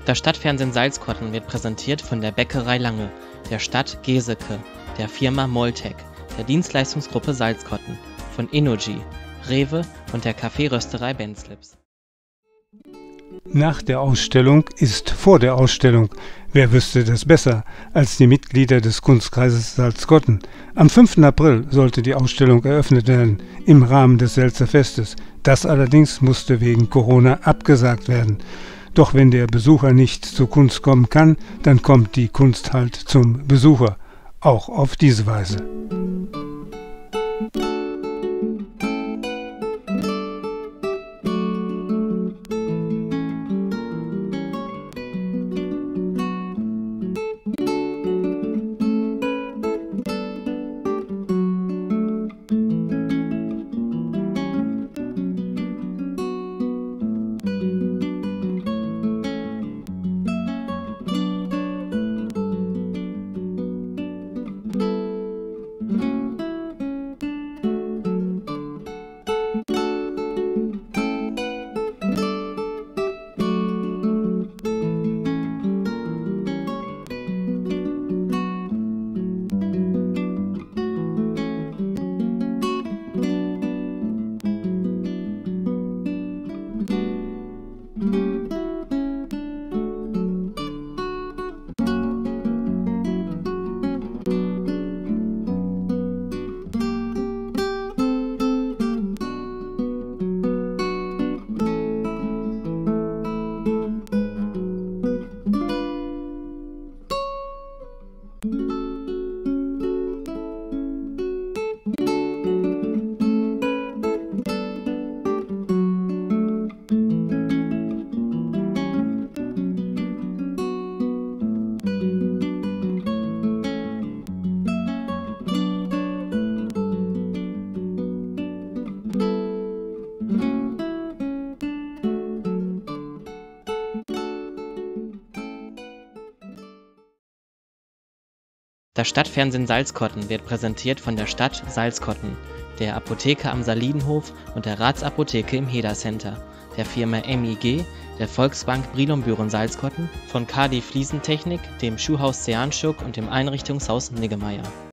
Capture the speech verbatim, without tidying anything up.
Das Stadtfernsehen Salzkotten wird präsentiert von der Bäckerei Lange, der Stadt Geseke, der Firma Moltec, der Dienstleistungsgruppe Salzkotten, von Innogy, Rewe und der Kaffeerösterei Benzlips. Nach der Ausstellung ist vor der Ausstellung. Wer wüsste das besser als die Mitglieder des Kunstkreises Salzkotten? Am fünften April sollte die Ausstellung eröffnet werden, im Rahmen des Selzer Festes. Das allerdings musste wegen Corona abgesagt werden. Doch wenn der Besucher nicht zur Kunst kommen kann, dann kommt die Kunst halt zum Besucher. Auch auf diese Weise. Das Stadtfernsehen Salzkotten wird präsentiert von der Stadt Salzkotten, der Apotheke am Salidenhof und der Ratsapotheke im Heda Center, der Firma M I G, der Volksbank Brilon Büren Salzkotten, von Kadi Fliesentechnik, dem Schuhhaus Zeanschuk und dem Einrichtungshaus Niggemeier.